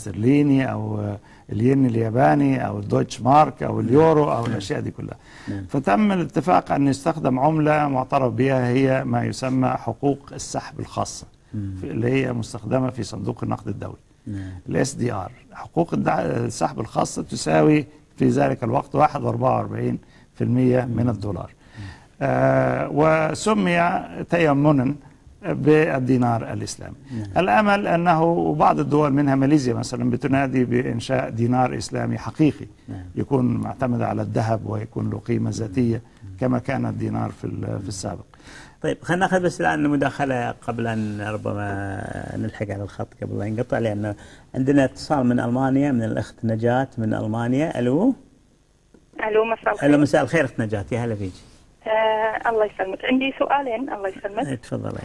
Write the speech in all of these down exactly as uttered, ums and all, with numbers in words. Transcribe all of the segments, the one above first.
الاسترليني أو الين الياباني أو الدويتش مارك أو اليورو أو الأشياء دي كلها. فتم الاتفاق أن يستخدم عملة معترف بها هي ما يسمى حقوق السحب الخاصة اللي هي مستخدمة في صندوق النقد الدولي الاس دي ار. حقوق السحب الخاصة تساوي في ذلك الوقت واحد وأربعة وأربعين بالمئة من الدولار. آه وسمي تيمنا بالدينار الإسلامي. الأمل أنه وبعض الدول منها ماليزيا مثلا بتنادي بإنشاء دينار إسلامي حقيقي يكون معتمد على الذهب ويكون له قيمة ذاتية كما كان الدينار في في السابق. طيب خلينا ناخذ بس الآن مداخلة قبل أن ربما نلحق على الخط قبل لا ينقطع، لأن عندنا اتصال من ألمانيا من الأخت نجاة من ألمانيا. ألو. ألو مساء الخير. ألو مساء الخير أخت نجاة، يا هلا فيك. آه الله يسلمك، عندي سؤالين الله يسلمك. تفضلي.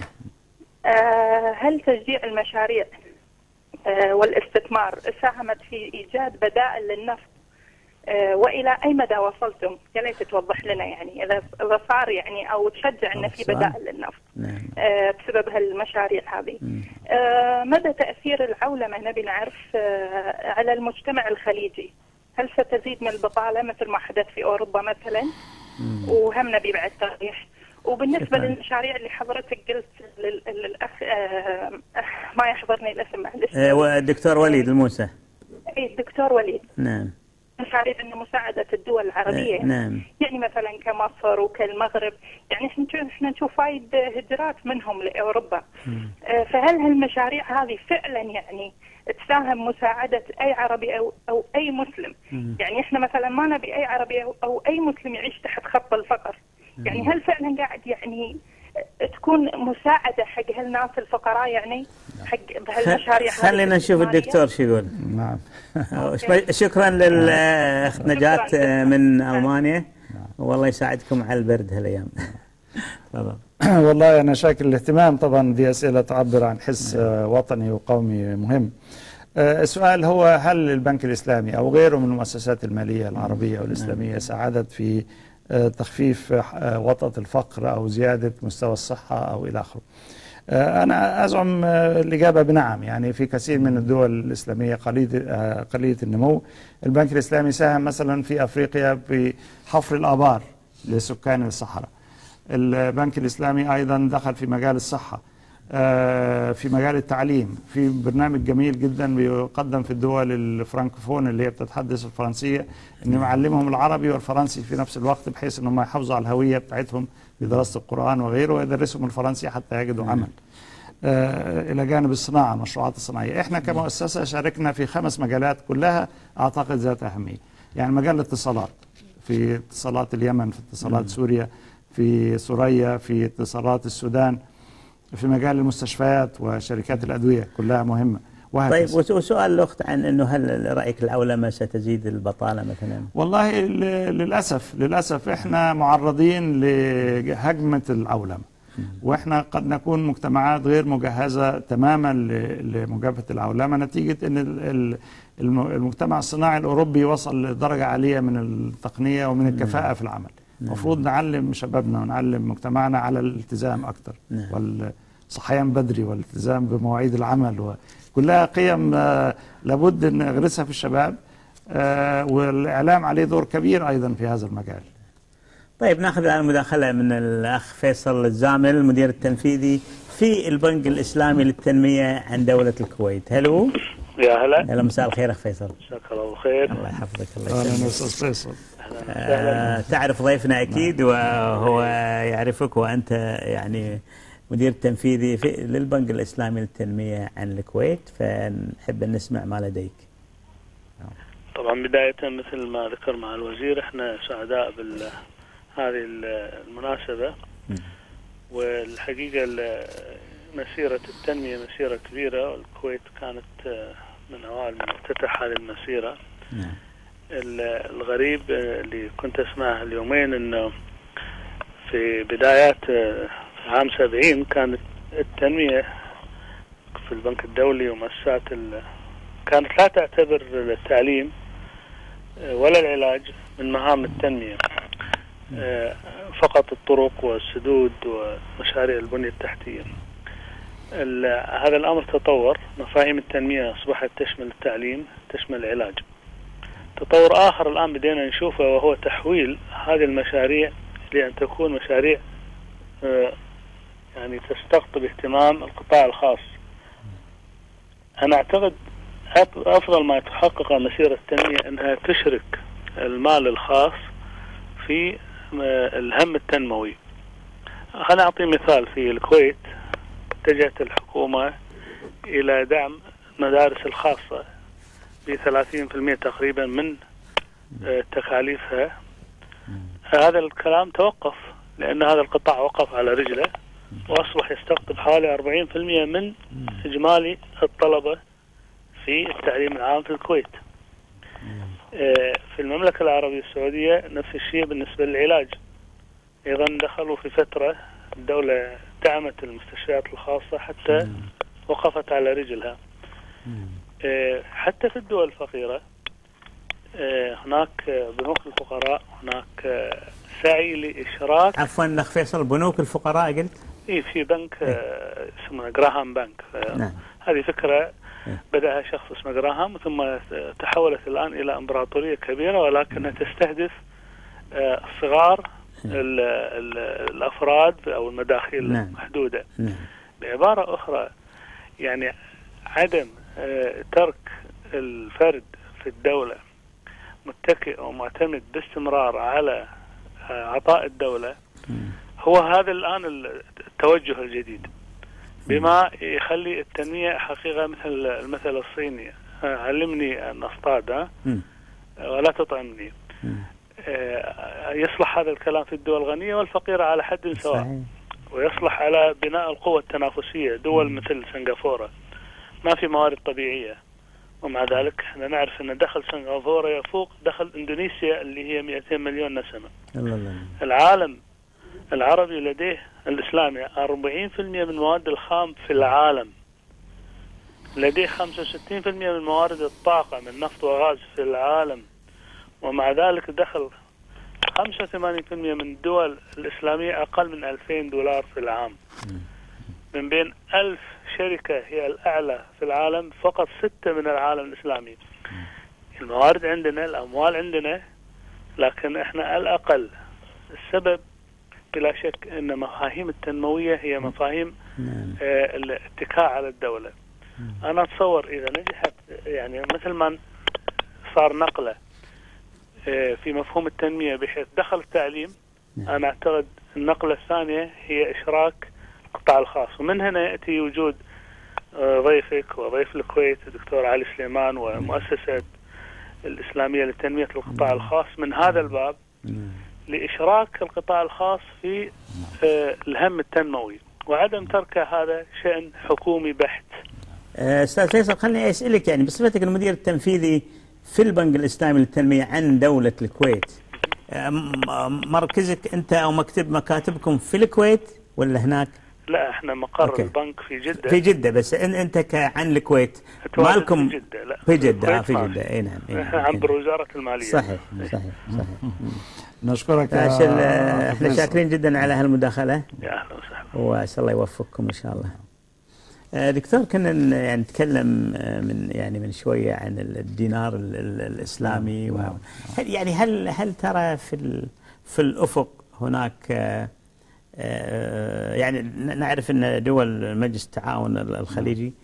آه هل تشجيع المشاريع آه والاستثمار ساهمت في إيجاد بدائل للنفط؟ آه وإلى أي مدى وصلتم؟ يا ليت توضح لنا يعني إذا إذا صار يعني أو تشجع أن في بدائل للنفط آه بسبب هالمشاريع هذه. آه مدى تأثير العولمة نبي نعرف آه على المجتمع الخليجي؟ هل ستزيد من البطالة مثل ما حدث في أوروبا مثلا؟ وهم نبي بعد ترجيح. وبالنسبة شكرا. للمشاريع اللي حضرتك قلت للأخ آه ما يحضرني الاسم معلش. آه الدكتور وليد الموسى. اي الدكتور وليد. نعم. مشاريع انه مساعدة الدول العربية. آه نعم. يعني مثلا كمصر وكالمغرب، يعني احنا احنا نشوف وايد هجرات منهم لأوروبا. آه فهل هالمشاريع هذه فعلا يعني تساهم مساعدة أي عربي أو أو أي مسلم؟ مم. يعني احنا مثلا ما نبي أي عربي أو, أو أي مسلم يعيش تحت خط الفقر. مم. يعني هل فعلا قاعد يعني تكون مساعدة حق هالناس الفقراء يعني حق بهالمشاريع؟ خلينا نشوف الدكتور شو يقول. نعم. شكرا للأخت نجاة من ألمانيا، والله يساعدكم على البرد هالأيام. تفضل. والله أنا شاكر الاهتمام، طبعا دي أسئلة تعبر عن حس وطني وقومي مهم. السؤال هو هل البنك الإسلامي أو غيره من المؤسسات المالية العربية والإسلامية ساعدت في تخفيف وطأة الفقر أو زيادة مستوى الصحة أو إلى آخره؟ أنا أزعم الإجابة بنعم. يعني في كثير من الدول الإسلامية قليلة قليلة النمو البنك الإسلامي ساهم مثلا في أفريقيا بحفر الآبار لسكان الصحراء. البنك الإسلامي أيضا دخل في مجال الصحة، في مجال التعليم، في برنامج جميل جدا بيقدم في الدول الفرنكوفون اللي هي بتتحدث الفرنسية انه يعلمهم العربي والفرنسي في نفس الوقت بحيث انهم يحافظوا على الهوية بتاعتهم بدراسة القرآن وغيره، ويدرسهم الفرنسي حتى يجدوا عمل. إلى جانب الصناعة المشروعات الصناعية، احنا كمؤسسة شاركنا في خمس مجالات كلها أعتقد ذات أهمية. يعني مجال الاتصالات، في اتصالات اليمن، في اتصالات سوريا، في سوريا، في اتصالات السودان، في مجال المستشفيات وشركات الأدوية كلها مهمة. طيب وسؤال الأخت عن أنه هل رأيك العولمة ستزيد البطالة مثلا؟ والله للأسف للأسف إحنا معرضين لهجمة العولمة، وإحنا قد نكون مجتمعات غير مجهزة تماما لمجابهة العولمة نتيجة أن المجتمع الصناعي الأوروبي وصل لدرجة عالية من التقنية ومن الكفاءة في العمل. المفروض نعلم شبابنا ونعلم مجتمعنا على الالتزام أكتر والصحيان بدري والالتزام بمواعيد العمل، وكلها قيم لابد أن نغرسها في الشباب، والإعلام عليه دور كبير أيضا في هذا المجال. طيب ناخذ الآن مداخلة من الأخ فيصل الزامل المدير التنفيذي في البنك الإسلامي للتنمية عن دولة الكويت. هلو. يا هلا. هلا مساء الخير أخ فيصل. مساك الله بالخير. الله يحفظك. الله يسلمك. أهلا أستاذ فيصل. آه تعرف ضيفنا أكيد وهو يعرفك، وأنت يعني مدير تنفيذي في للبنك الإسلامي للتنمية عن الكويت، فنحب أن نسمع ما لديك. طبعا بداية مثل ما ذكر مع الوزير احنا سعداء بهذه المناسبة، والحقيقة مسيرة التنمية مسيرة كبيرة، والكويت كانت من أوائل من افتتح هذه المسيرة. الغريب اللي كنت أسمعه اليومين أنه في بدايات عام سبعين كانت التنمية في البنك الدولي ومؤسسات كانت لا تعتبر التعليم ولا العلاج من مهام التنمية، فقط الطرق والسدود ومشاريع البنية التحتية. هذا الأمر تطور. مفاهيم التنمية أصبحت تشمل التعليم، تشمل العلاج. تطور آخر الآن بدينا نشوفه وهو تحويل هذه المشاريع لأن تكون مشاريع يعني تستقطب اهتمام القطاع الخاص. أنا أعتقد أفضل ما تحقق مسيرة التنمية أنها تشرك المال الخاص في الهم التنموي. خليني أعطي مثال. في الكويت اتجهت الحكومة إلى دعم المدارس الخاصة بثلاثين بالمئة تقريبا من تكاليفها. هذا الكلام توقف لأن هذا القطاع وقف على رجله وأصبح يستقطب حوالي أربعين بالمئة من إجمالي الطلبة في التعليم العام في الكويت. في المملكة العربية السعودية نفس الشيء بالنسبة للعلاج. أيضا دخلوا في فترة الدولة دعمت المستشفيات الخاصة حتى وقفت على رجلها. حتى في الدول الفقيرة هناك بنوك الفقراء، هناك سعي لإشراك. عفوا أخ فيصل، بنوك الفقراء قلت؟ إيه، في بنك اسمه جراهام بنك. نعم. هذه فكرة بدأها شخص اسمه جراهام ثم تحولت الآن إلى إمبراطورية كبيرة، ولكنها تستهدف الصغار ال ال الأفراد أو المداخيل نعم. المحدودة. نعم. بعبارة أخرى يعني عدم ترك الفرد في الدولة متكئ ومعتمد باستمرار على عطاء الدولة هو هذا الآن التوجه الجديد، بما يخلي التنمية حقيقة مثل المثل الصيني: علمني أن أصطاد ولا تطعمني. يصلح هذا الكلام في الدول الغنية والفقيرة على حد سواء، ويصلح على بناء القوة التنافسية. دول مثل سنغافورة ما في موارد طبيعية، ومع ذلك احنا نعرف ان دخل سنغافورة يفوق دخل اندونيسيا اللي هي مئتين مليون نسمة. العالم العربي لديه الإسلامي أربعين بالمئة من مواد الخام في العالم، لديه خمسة وستين بالمئة من موارد الطاقة من نفط وغاز في العالم، ومع ذلك دخل خمسة وثمانين بالمئة من الدول الإسلامية أقل من ألفين دولار في العام. من بين ألف شركة هي الأعلى في العالم فقط ستة من العالم الإسلامي. الموارد عندنا، الأموال عندنا، لكن احنا الأقل. السبب بلا شك أن مفاهيم التنموية هي مفاهيم آه الاتكاء على الدولة. أنا أتصور إذا نجحت يعني مثل ما صار نقلة آه في مفهوم التنمية بحيث دخل التعليم، أنا أعتقد النقلة الثانية هي إشراك القطاع الخاص. ومن هنا يأتي وجود آه ضيفك وضيف الكويت الدكتور علي سليمان ومؤسسة الإسلامية لتنمية القطاع الخاص من هذا الباب لإشراك القطاع الخاص في آه الهم التنموي وعدم تركه هذا شأن حكومي بحت. أستاذ فيصل، خليني أسألك يعني بصفتك المدير التنفيذي في البنك الإسلامي للتنمية عن دولة الكويت، مركزك أنت أو مكتب مكاتبكم في الكويت ولا هناك؟ لا، احنا مقر أوكي. البنك في جدة. في جدة، بس انت عن الكويت مالكم في جدة؟ لا، في جدة. في جدة. اي نعم. عبر وزارة المالية. صحيح صحيح صحيح. نشكرك. احنا شاكرين جدا على هالمداخلة. يا اهلا وسهلا. واسال الله يوفقكم ان شاء الله. دكتور، كنا يعني نتكلم من يعني من شوية عن الدينار الإسلامي، وهل يعني هل هل ترى في في الأفق هناك يعني نعرف أن دول مجلس التعاون الخليجي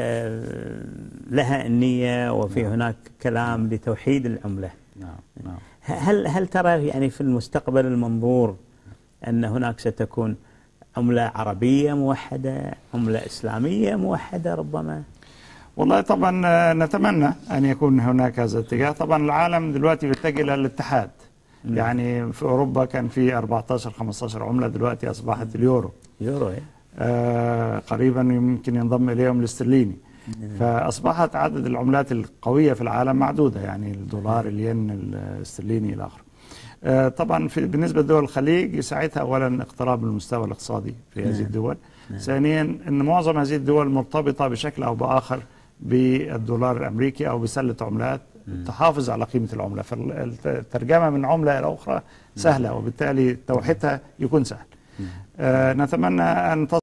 لها النية وفي هناك كلام لتوحيد العملة. هل هل ترى يعني في المستقبل المنظور أن هناك ستكون عملة عربية موحدة، عملة إسلامية موحدة ربما؟ والله طبعا نتمنى أن يكون هناك هذا الاتجاه. طبعا العالم دلوقتي بيتجه إلى الاتحاد. م. يعني في أوروبا كان في أربعة عشر خمسة عشر عملة، دلوقتي أصبحت اليورو. يورو إيه؟ آه قريبا يمكن ينضم إليهم الاسترليني. فأصبحت عدد العملات القوية في العالم معدودة، يعني الدولار، الين، الاسترليني إلى آخره. آه طبعا في بالنسبة لدول الخليج يساعدها أولا اقتراب المستوى الاقتصادي في هذه الدول. ثانيا أن معظم هذه الدول مرتبطة بشكل أو بآخر بالدولار الأمريكي أو بسلة عملات تحافظ على قيمة العملة، فالترجمة من عملة إلى أخرى سهلة، وبالتالي توحيدها يكون سهل. آه نتمنى أن